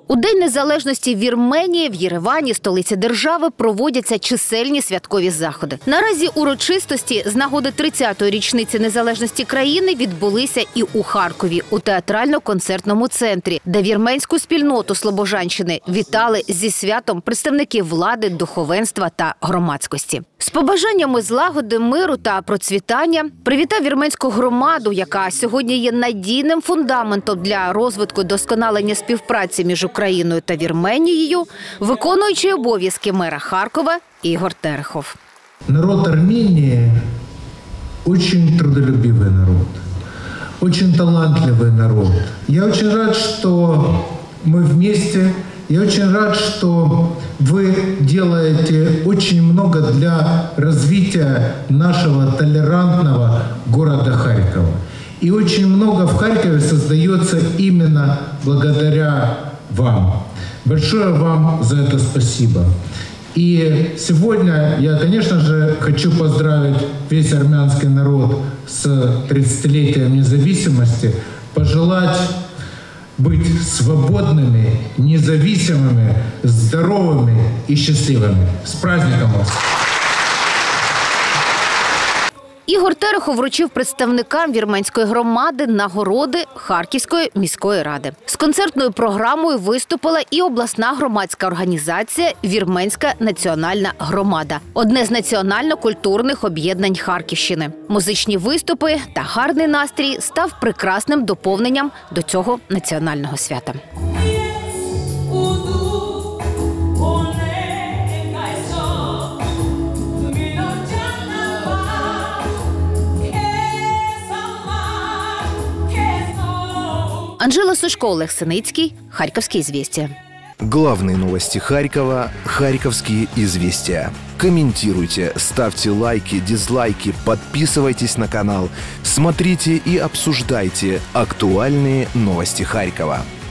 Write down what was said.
У День незалежності Вірменії в Єревані, столиці держави, проводяться чисельні святкові заходи. Наразі урочистості з нагоди 30-ї річниці незалежності країни відбулися і у Харкові, у театрально-концертному центрі, де вірменську спільноту Слобожанщини вітали зі святом представники влади, духовенства та громадськості. З побажаннями злагоди, миру та процвітання привітав вірменську громаду, яка сьогодні є надійним фундаментом для розвитку і досконалення співпраці між Україною та Вірменією, виконуючий обов'язки мера Харкова Ігор Терехов. Народ Армении очень трудолюбивый народ, очень талантливый народ. Я очень рад, что мы вместе. Я очень рад, что вы делаете очень много для развития нашего толерантного города Харькова. И очень много в Харькове создается именно благодаря вам. Большое вам за это спасибо. И сегодня я, конечно же, хочу поздравить весь армянский народ с 30-летием независимости, пожелать быть свободными, независимыми, здоровыми и счастливыми. С праздником вас! Ігор Терехов вручив представникам вірменської громади нагороди Харківської міської ради. З концертною програмою виступила і обласна громадська організація «Вірменська національна громада» – одне з національно-культурних об'єднань Харківщини. Музичні виступи та гарний настрій став прекрасним доповненням до цього національного свята. Анжела Сушко, Олег Синицький, Харьковские известия. Главные новости Харькова – Харьковские известия. Комментируйте, ставьте лайки, дизлайки, подписывайтесь на канал. Смотрите и обсуждайте актуальные новости Харькова.